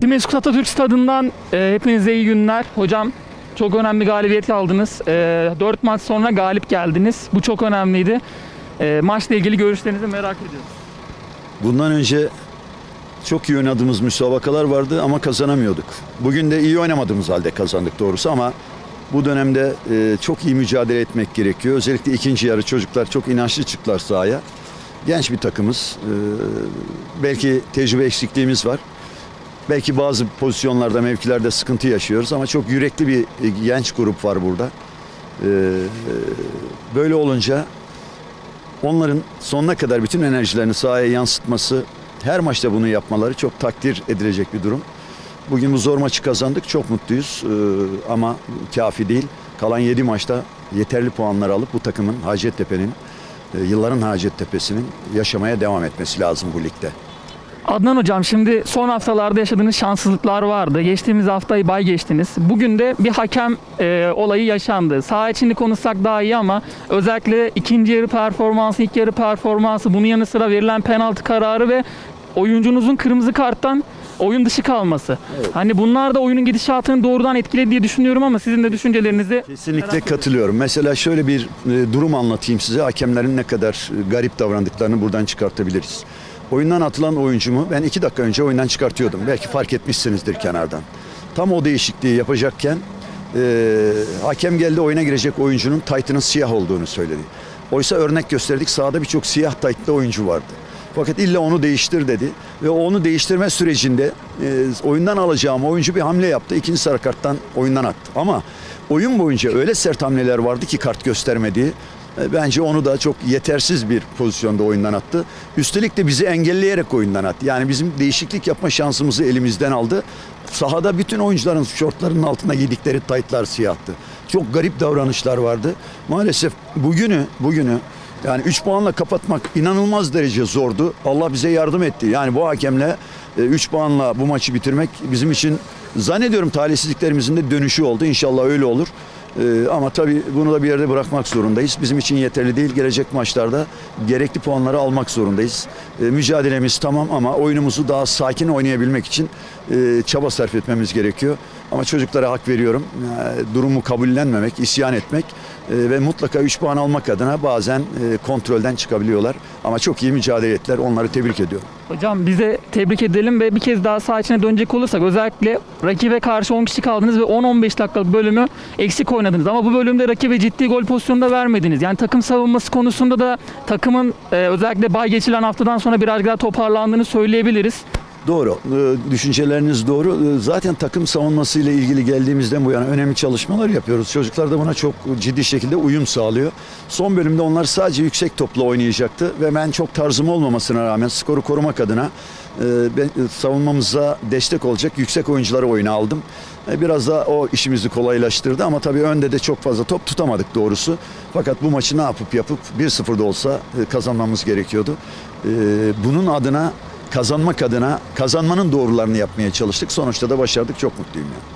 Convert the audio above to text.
Dimeskut Atatürk Stadı'ndan hepinize iyi günler. Hocam çok önemli galibiyet aldınız. 4 maç sonra galip geldiniz. Bu çok önemliydi. Maçla ilgili görüşlerinizi merak ediyoruz. Bundan önce çok iyi oynadığımız müsabakalar vardı ama kazanamıyorduk. Bugün de iyi oynamadığımız halde kazandık doğrusu ama bu dönemde çok iyi mücadele etmek gerekiyor. Özellikle ikinci yarı çocuklar çok inançlı çıktılar sahaya. Genç bir takımız. Belki tecrübe eksikliğimiz var. Belki bazı pozisyonlarda, mevkilerde sıkıntı yaşıyoruz ama çok yürekli bir genç grup var burada. Böyle olunca onların sonuna kadar bütün enerjilerini sahaya yansıtması, her maçta bunu yapmaları çok takdir edilecek bir durum. Bugün bu zor maçı kazandık, çok mutluyuz ama kafi değil. Kalan 7 maçta yeterli puanlar alıp bu takımın, Hacettepe'nin, yılların Hacettepe'sinin yaşamaya devam etmesi lazım bu ligde. Adnan Hocam, şimdi son haftalarda yaşadığınız şanssızlıklar vardı. Geçtiğimiz haftayı bay geçtiniz. Bugün de bir hakem olayı yaşandı. Saha içinde konuşsak daha iyi ama özellikle ikinci yarı performansı, ilk yarı performansı, bunun yanı sıra verilen penaltı kararı ve oyuncunuzun kırmızı karttan oyun dışı kalması. Evet. Hani bunlar da oyunun gidişatını doğrudan etkiledi diye düşünüyorum ama sizin de düşüncelerinizi... Kesinlikle katılıyorum. Mesela şöyle bir durum anlatayım size. Hakemlerin ne kadar garip davrandıklarını buradan çıkartabiliriz. Oyundan atılan oyuncumu ben 2 dakika önce oyundan çıkartıyordum. Belki fark etmişsinizdir kenardan. Tam o değişikliği yapacakken hakem geldi, oyuna girecek oyuncunun taytının siyah olduğunu söyledi. Oysa örnek gösterdik, sahada birçok siyah taytlı oyuncu vardı. Fakat illa onu değiştir dedi ve onu değiştirme sürecinde oyundan alacağım oyuncu bir hamle yaptı. İkinci sarı karttan oyundan attı. Ama oyun boyunca öyle sert hamleler vardı ki kart göstermediği. Bence onu da çok yetersiz bir pozisyonda oyundan attı. Üstelik de bizi engelleyerek oyundan attı. Yani bizim değişiklik yapma şansımızı elimizden aldı. Sahada bütün oyuncuların şortlarının altına giydikleri taytlar siyahtı. Çok garip davranışlar vardı. Maalesef bugünü yani 3 puanla kapatmak inanılmaz derece zordu. Allah bize yardım etti. Yani bu hakemle 3 puanla bu maçı bitirmek bizim için zannediyorum talihsizliklerimizin de dönüşü oldu. İnşallah öyle olur. Ama tabii bunu da bir yerde bırakmak zorundayız. Bizim için yeterli değil. Gelecek maçlarda gerekli puanları almak zorundayız. Mücadelemiz tamam ama oyunumuzu daha sakin oynayabilmek için çaba sarf etmemiz gerekiyor. Ama çocuklara hak veriyorum. Durumu kabullenmemek, isyan etmek ve mutlaka 3 puan almak adına bazen kontrolden çıkabiliyorlar. Ama çok iyi mücadele ettiler. Onları tebrik ediyorum. Hocam bize tebrik edelim ve bir kez daha saha içine dönecek olursak özellikle rakibe karşı 10 kişi kaldınız ve 10-15 dakikalık bölümü eksik oynadınız. Ama bu bölümde rakibe ciddi gol pozisyonunda vermediniz. Yani takım savunması konusunda da takımın özellikle bay geçilen haftadan sonra biraz daha toparlandığını söyleyebiliriz. Doğru. Düşünceleriniz doğru. Zaten takım savunmasıyla ilgili geldiğimizden bu yana önemli çalışmalar yapıyoruz. Çocuklar da buna çok ciddi şekilde uyum sağlıyor. Son bölümde onlar sadece yüksek topla oynayacaktı ve ben çok tarzım olmamasına rağmen skoru korumak adına savunmamıza destek olacak yüksek oyuncuları oyuna aldım. Biraz da o işimizi kolaylaştırdı ama tabii önde de çok fazla top tutamadık doğrusu. Fakat bu maçı ne yapıp 1-0'da olsa kazanmamız gerekiyordu. Bunun adına, kazanmak adına kazanmanın doğrularını yapmaya çalıştık. Sonuçta da başardık. Çok mutluyum yani.